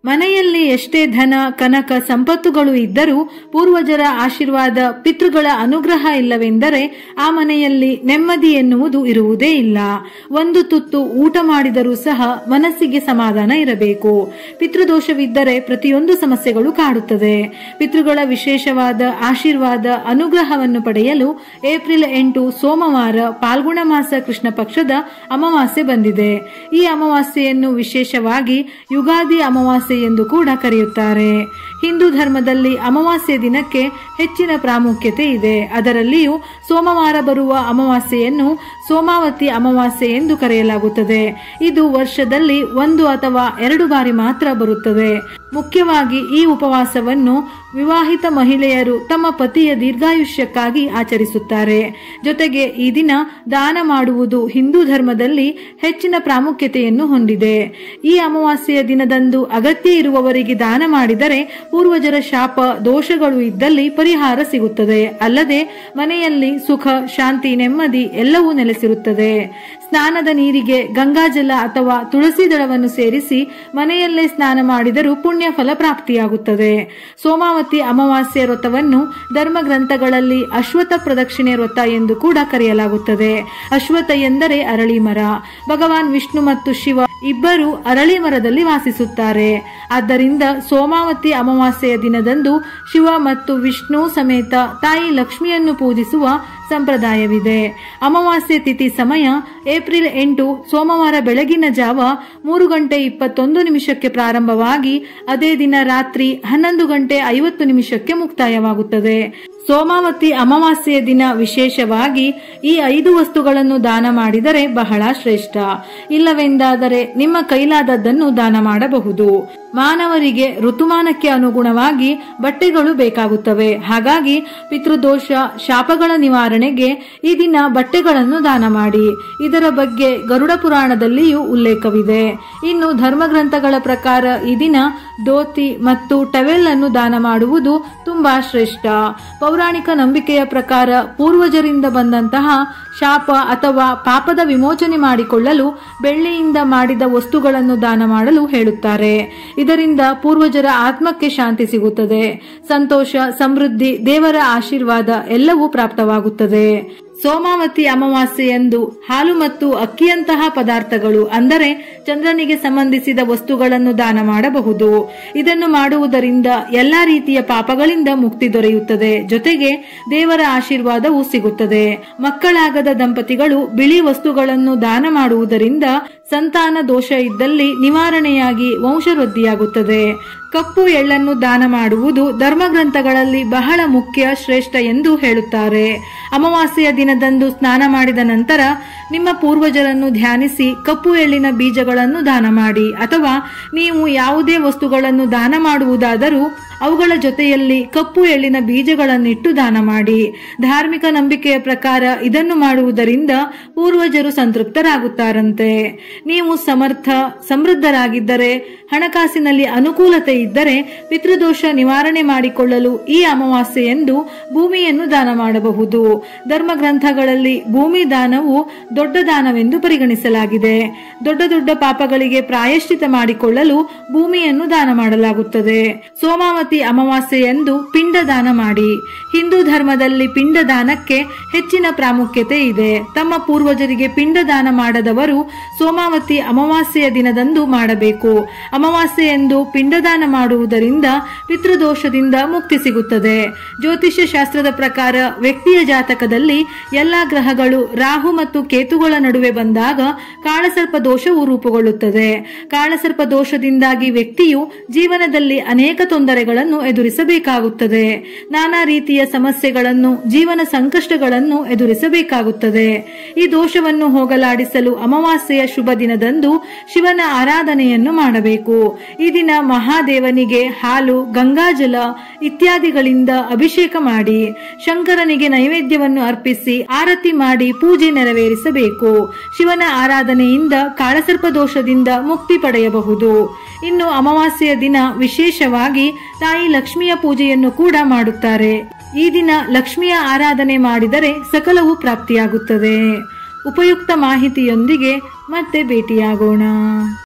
ಮನೆಯಲ್ಲಿ ಎಷ್ಟೇ ಧನ ಕನಕ ಸಂಪತ್ತುಗಳು ಇದ್ದರೂ ಪೂರ್ವಜರ ಆಶೀರ್ವಾದ ಪಿತೃಗಳ ಅನುಗ್ರಹ ಇಲ್ಲವೆಂದರೆ ಆ ಮನೆಯಲ್ಲಿ ನೆಮ್ಮದಿ ಎನ್ನುವುದು ಇರುವುದೇ ಇಲ್ಲ. ಒಂದು ತುತ್ತು ಊಟ ಮಾಡಿದರೂ ಸಹ ಮನಸ್ಸಿಗೆ ಸಮಾಧಾನ ಇರಬೇಕು. ಪಿತೃದೋಷವಿದ್ದರೆ ಪ್ರತಿಯೊಂದು ಸಮಸ್ಯೆಗಳು ಕಾಡುತ್ತದೆ. ಪಿತೃಗಳ ವಿಶೇಷವಾದ ಆಶೀರ್ವಾದ ಅನುಗ್ರಹವನ್ನು ಪಡೆಯಲು ಏಪ್ರಿಲ್ 8 ಸೋಮವಾರ ಫಾಲ್ಗುಣ ಮಾಸ ಕೃಷ್ಣ ಪಕ್ಷದ ಅಮಾವಾಸ್ಯೆ ಬಂದಿದೆ. ಈ ಅಮಾವಾಸ್ಯೆಯನ್ನು ವಿಶೇಷವಾಗಿ ಯುಗಾದಿ ಅಮಾವಾಸ್ಯೆ ಎಂದು ಕೂಡ ಕರೆಯುತ್ತಾರೆ. ಹಿಂದೂ ಧರ್ಮದಲ್ಲಿ ಅಮಾವಾಸ್ಯೆ ದಿನಕ್ಕೆ ಹೆಚ್ಚಿನ ಪ್ರಾಮುಖ್ಯತೆ ಇದೆ. ಅದರಲ್ಲಿಯೂ ಸೋಮವಾರ ಬರುವ ಅಮಾವಾಸ್ಯೆಯನ್ನು ಸೋಮಾವತಿ ಅಮಾವಾಸ್ಯೆ ಎಂದು ಕರೆಯಲಾಗುತ್ತದೆ. ಇದು ವರ್ಷದಲ್ಲಿ 1 ಅಥವಾ 2 ಬಾರಿ ಮಾತ್ರ ಬರುತ್ತದೆ. ಮುಖ್ಯವಾಗಿ ಈ ಉಪವಾಸವನ್ನು ವಿವಾಹಿತ ಮಹಿಳೆಯರು ತಮ್ಮ ಪತಿಯ ದೀರ್ಘಾಯುಷ್ಯಕ್ಕಾಗಿ ಆಚರಿಸುತ್ತಾರೆ. ಜೊತೆಗೆ ಈ ದಿನ ದಾನ ಮಾಡುವುದು ಹಿಂದೂ ಧರ್ಮದಲ್ಲಿ ಹೆಚ್ಚಿನ ಪ್ರಾಮುಖ್ಯತೆಯನ್ನು ಹೊಂದಿದೆ. ಈ ಅಮಾವಾಸ್ಯೆಯ ದಿನದಂದು ಅಗತ್ಯ ಇರುವವರಿಗೆ ದಾನ ಮಾಡಿದರೆ ಪೂರ್ವಜರ ಶಾಪ ದೋಷಗಳು ಇದ್ದಲ್ಲಿ ಪರಿಹಾರ ಸಿಗುತ್ತದೆ. ಅಲ್ಲದೆ ಮನೆಯಲ್ಲಿ ಸುಖ ಶಾಂತಿ ನೆಮ್ಮದಿ ಎಲ್ಲವೂ ನೆಲೆಸಿರುತ್ತದೆ. ಸ್ನಾನದ ನೀರಿಗೆ ಗಂಗಾಜಲ ಅಥವಾ ತುಳಸಿ ದಳವನ್ನು ಸೇರಿಸಿ ಮನೆಯಲ್ಲೇ ಸ್ನಾನ ಮಾಡಿದರೂ ಪುಣ್ಯ ಫಲ ಪ್ರಾಪ್ತಿಯಾಗುತ್ತದೆ. ಸೋಮಾವತಿ ಅಮಾವಾಸ್ಯೆ ವ್ರತವನ್ನು ಧರ್ಮ ಗ್ರಂಥಗಳಲ್ಲಿ ಅಶ್ವತ್ಥ ಪ್ರದಕ್ಷಿಣೆ ವ್ರತ ಎಂದು ಕೂಡ ಕರೆಯಲಾಗುತ್ತದೆ. ಅಶ್ವತ್ಥ ಎಂದರೆ ಅರಳಿ ಮರ. ಭಗವಾನ್ ವಿಷ್ಣು ಮತ್ತು ಶಿವ ಇಬ್ಬರು ಅರಳಿ ಮರದಲ್ಲಿ ವಾಸಿಸುತ್ತಾರೆ. ಆದ್ದರಿಂದ ಸೋಮಾವತಿ ಅಮಾವಾಸ್ಯೆಯ ದಿನದಂದು ಶಿವ ಮತ್ತು ವಿಷ್ಣು ಸಮೇತ ತಾಯಿ ಲಕ್ಷ್ಮಿಯನ್ನು ಪೂಜಿಸುವ ಸಂಪ್ರದಾಯವಿದೆ. ಅಮಾವಾಸ್ಯೆ ತಿಥಿ ಸಮಯ ಏಪ್ರಿಲ್ 8 ಸೋಮವಾರ ಬೆಳಗಿನ ಜಾವ 3:21 ಪ್ರಾರಂಭವಾಗಿ ಅದೇ ದಿನ ರಾತ್ರಿ 11:50 ಮುಕ್ತಾಯವಾಗುತ್ತದೆ. ಸೋಮಾವತಿ ಅಮಾವಾಸ್ಯೆಯ ದಿನ ವಿಶೇಷವಾಗಿ ಈ 5 ವಸ್ತುಗಳನ್ನು ದಾನ ಮಾಡಿದರೆ ಬಹಳ ಶ್ರೇಷ್ಠ. ಇಲ್ಲವೆಂದಾದರೆ ನಿಮ್ಮ ಕೈಲಾದದ್ದನ್ನು ದಾನ ಮಾಡಬಹುದು. ಮಾನವರಿಗೆ ಋತುಮಾನಕ್ಕೆ ಅನುಗುಣವಾಗಿ ಬಟ್ಟೆಗಳು ಬೇಕಾಗುತ್ತವೆ. ಹಾಗಾಗಿ ಪಿತೃದೋಷ ಶಾಪಗಳ ನಿವಾರಣೆಗೆ ಈ ದಿನ ಬಟ್ಟೆಗಳನ್ನು ದಾನ ಮಾಡಿ. ಇದರ ಬಗ್ಗೆ ಗರುಡ ಪುರಾಣದಲ್ಲಿಯೂ ಉಲ್ಲೇಖವಿದೆ. ಇನ್ನು ಧರ್ಮಗ್ರಂಥಗಳ ಪ್ರಕಾರ ಈ ದಿನ ಧೋತಿ ಮತ್ತು ಟವೆಲ್ ಅನ್ನು ದಾನ ಮಾಡುವುದು ತುಂಬಾ ಶ್ರೇಷ್ಠ. ಪೌರಾಣಿಕ ನಂಬಿಕೆಯ ಪ್ರಕಾರ ಪೂರ್ವಜರಿಂದ ಬಂದಂತಹ ಶಾಪ ಅಥವಾ ಪಾಪದ ವಿಮೋಚನೆ ಮಾಡಿಕೊಳ್ಳಲು ಬೆಳ್ಳಿಯಿಂದ ಮಾಡಿದ ವಸ್ತುಗಳನ್ನು ದಾನ ಮಾಡಲು ಹೇಳುತ್ತಾರೆ. ಇದರಿಂದ ಪೂರ್ವಜರ ಆತ್ಮಕ್ಕೆ ಶಾಂತಿ ಸಿಗುತ್ತದೆ. ಸಂತೋಷ ಸಮೃದ್ಧಿ ದೇವರ ಆಶೀರ್ವಾದ ಎಲ್ಲವೂ ಪ್ರಾಪ್ತವಾಗುತ್ತದೆ. ಸೋಮಾವತಿ ಅಮಾವಾಸ್ಯೆಯಂದು ಹಾಲು ಮತ್ತು ಅಕ್ಕಿಯಂತಹ ಪದಾರ್ಥಗಳು ಅಂದರೆ ಚಂದ್ರನಿಗೆ ಸಂಬಂಧಿಸಿದ ವಸ್ತುಗಳನ್ನು ದಾನ ಮಾಡಬಹುದು. ಇದನ್ನು ಮಾಡುವುದರಿಂದ ಎಲ್ಲಾ ರೀತಿಯ ಪಾಪಗಳಿಂದ ಮುಕ್ತಿ ದೊರೆಯುತ್ತದೆ. ಜೊತೆಗೆ ದೇವರ ಆಶೀರ್ವಾದವೂ ಸಿಗುತ್ತದೆ. ಮಕ್ಕಳಾಗದ ದಂಪತಿಗಳು ಬಿಳಿ ವಸ್ತುಗಳನ್ನು ದಾನ ಮಾಡುವುದರಿಂದ ಸಂತಾನ ದೋಷ ಇದ್ದಲ್ಲಿ ನಿವಾರಣೆಯಾಗಿ ವಂಶವೃದ್ಧಿಯಾಗುತ್ತದೆ. ಕಪ್ಪು ಎಳ್ಳನ್ನು ದಾನ ಮಾಡುವುದು ಧರ್ಮಗ್ರಂಥಗಳಲ್ಲಿ ಬಹಳ ಮುಖ್ಯ ಶ್ರೇಷ್ಠ ಎಂದು ಹೇಳುತ್ತಾರೆ. ಅಮಾವಾಸ್ಯೆಯ ದಿನದಂದು ಸ್ನಾನ ಮಾಡಿದ ನಂತರ ನಿಮ್ಮ ಪೂರ್ವಜರನ್ನು ಧ್ಯಾನಿಸಿ ಕಪ್ಪು ಎಳ್ಳಿನ ಬೀಜಗಳನ್ನು ದಾನ ಮಾಡಿ. ಅಥವಾ ನೀವು ಯಾವುದೇ ವಸ್ತುಗಳನ್ನು ದಾನ ಮಾಡುವುದಾದರೂ ಅವುಗಳ ಜೊತೆಯಲ್ಲಿ ಕಪ್ಪು ಎಳ್ಳಿನ ಬೀಜಗಳನ್ನಿಟ್ಟು ದಾನ ಮಾಡಿ. ಧಾರ್ಮಿಕ ನಂಬಿಕೆಯ ಪ್ರಕಾರ ಇದನ್ನು ಮಾಡುವುದರಿಂದ ಪೂರ್ವಜರು ಸಂತೃಪ್ತರಾಗುತ್ತಾರಂತೆ. ನೀವು ಸಮೃದ್ಧರಾಗಿದ್ದರೆ, ಹಣಕಾಸಿನಲ್ಲಿ ಅನುಕೂಲತೆ ಇದ್ದರೆ ಪಿತೃದೋಷ ನಿವಾರಣೆ ಮಾಡಿಕೊಳ್ಳಲು ಈ ಅಮಾವಾಸ್ಯೆಯಂದು ಭೂಮಿಯನ್ನು ದಾನ ಮಾಡಬಹುದು. ಧರ್ಮ ಗ್ರಂಥಗಳಲ್ಲಿ ಭೂಮಿ ದಾನವು ದೊಡ್ಡ ದಾನವೆಂದು ಪರಿಗಣಿಸಲಾಗಿದೆ. ದೊಡ್ಡ ದೊಡ್ಡ ಪಾಪಗಳಿಗೆ ಪ್ರಾಯಶ್ಚಿತ ಮಾಡಿಕೊಳ್ಳಲು ಭೂಮಿಯನ್ನು ದಾನ ಮಾಡಲಾಗುತ್ತದೆ. ಸೋಮಾವತಿ ಅಮಾವಾಸ್ಯೆಯಂದು ಪಿಂಡ ದಾನ ಮಾಡಿ. ಹಿಂದೂ ಧರ್ಮದಲ್ಲಿ ಪಿಂಡ ದಾನಕ್ಕೆ ಹೆಚ್ಚಿನ ಪ್ರಾಮುಖ್ಯತೆ ಇದೆ. ತಮ್ಮ ಪೂರ್ವಜರಿಗೆ ಪಿಂಡ ದಾನ ಮಾಡದವರು ಸೋಮಾವತಿ ಅಮಾವಾಸ್ಯೆಯ ದಿನದಂದು ಮಾಡಬೇಕು. ಅಮಾವಾಸ್ಯೆಯಂದು ಪಿಂಡದಾನ ಮಾಡುವುದರಿಂದ ಪಿತೃದೋಷದಿಂದ ಮುಕ್ತಿ ಸಿಗುತ್ತದೆ. ಜ್ಯೋತಿಷ್ಯ ಶಾಸ್ತ್ರದ ಪ್ರಕಾರ ವ್ಯಕ್ತಿಯ ಜಾತಕದಲ್ಲಿ ಎಲ್ಲಾ ಗ್ರಹಗಳು ರಾಹು ಮತ್ತು ಕೇತುಗಳ ನಡುವೆ ಬಂದಾಗ ಕಾಳಸರ್ಪ ದೋಷವು ರೂಪುಗೊಳ್ಳುತ್ತದೆ. ಕಾಳಸರ್ಪ ದೋಷದಿಂದಾಗಿ ವ್ಯಕ್ತಿಯು ಜೀವನದಲ್ಲಿ ಅನೇಕ ತೊಂದರೆಗಳನ್ನು ಎದುರಿಸಬೇಕಾಗುತ್ತದೆ. ನಾನಾ ರೀತಿಯ ಸಮಸ್ಯೆಗಳನ್ನು, ಜೀವನ ಸಂಕಷ್ಟಗಳನ್ನು ಎದುರಿಸಬೇಕಾಗುತ್ತದೆ. ಈ ದೋಷವನ್ನು ಹೋಗಲಾಡಿಸಲು ಅಮಾವಾಸ್ಯೆಯ ಶುಭ ದಿನದಂದು ಶಿವನ ಆರಾಧನೆಯನ್ನು ಮಾಡಬೇಕು. ಈ ದಿನ ಮಹಾದೇವನಿಗೆ ಹಾಲು, ಗಂಗಾಜಲ ಇತ್ಯಾದಿಗಳಿಂದ ಅಭಿಷೇಕ ಮಾಡಿ ಶಂಕರನಿಗೆ ನೈವೇದ್ಯವನ್ನು ಅರ್ಪಿಸಿ ಆರತಿ ಮಾಡಿ ಪೂಜೆ ನೆರವೇರಿಸಬೇಕು. ಶಿವನ ಆರಾಧನೆಯಿಂದ ಕಾಳಸರ್ಪ ದೋಷದಿಂದ ಮುಕ್ತಿ ಪಡೆಯಬಹುದು. ಇನ್ನು ಅಮಾವಾಸ್ಯೆಯ ದಿನ ವಿಶೇಷವಾಗಿ ತಾಯಿ ಲಕ್ಷ್ಮಿಯ ಪೂಜೆಯನ್ನು ಕೂಡ ಮಾಡುತ್ತಾರೆ. ಈ ದಿನ ಲಕ್ಷ್ಮಿಯ ಆರಾಧನೆ ಮಾಡಿದರೆ ಸಕಲವೂ ಪ್ರಾಪ್ತಿಯಾಗುತ್ತದೆ. ಉಪಯುಕ್ತ ಮಾಹಿತಿಯೊಂದಿಗೆ ಮತ್ತೆ ಭೇಟಿಯಾಗೋಣ.